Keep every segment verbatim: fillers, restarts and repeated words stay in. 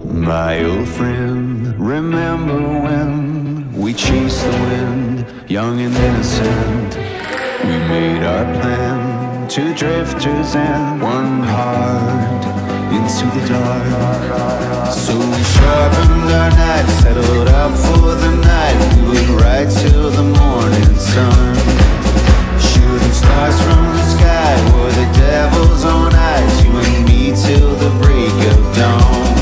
My old friend, remember when we chased the wind, young and innocent? We made our plan, two drifters and one heart into the dark. So we sharpened our knives, settled up for the night. We would ride till the morning sun. Shooting stars from the sky were the devil's own eyes. You and me till the break of dawn.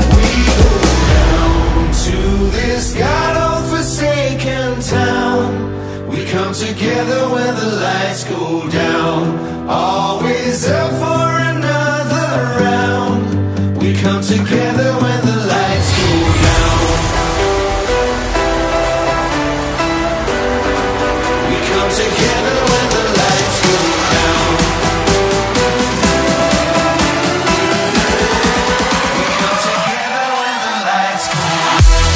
This God-forsaken town, we come together when the lights go down. Always up for another round. We come together when the lights go down. We come together when the lights go down. We come together when the lights go down.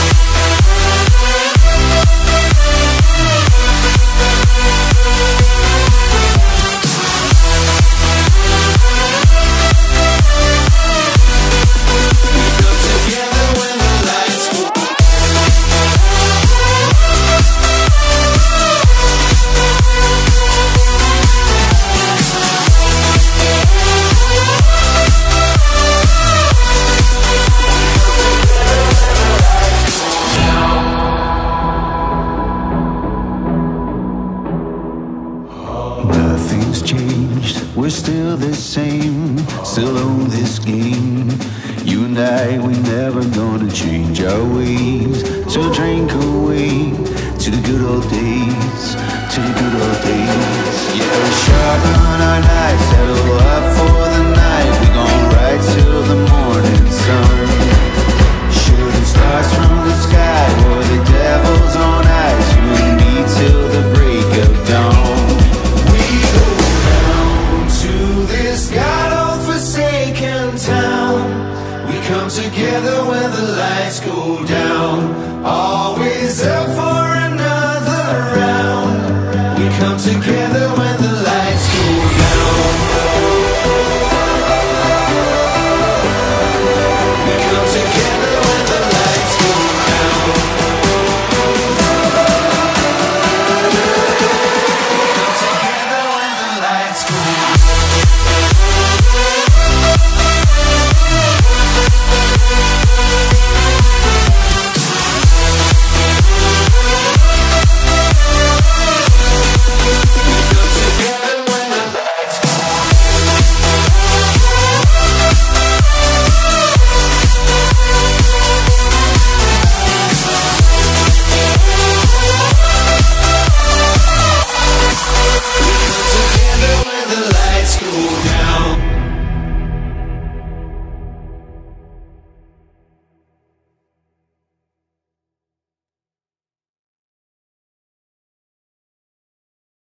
Nothing's changed, we're still the same, still own this game. You and I, we never gonna change our ways. So drink away to the good old days, to the good old days. Yeah, we sharpen our knives, settle up for the night. We gon' ride till the morning sun. Shooting stars from the sky were the devil's own eyes. You and me till the break of dawn. This God-forsaken town, we come together when the lights go down.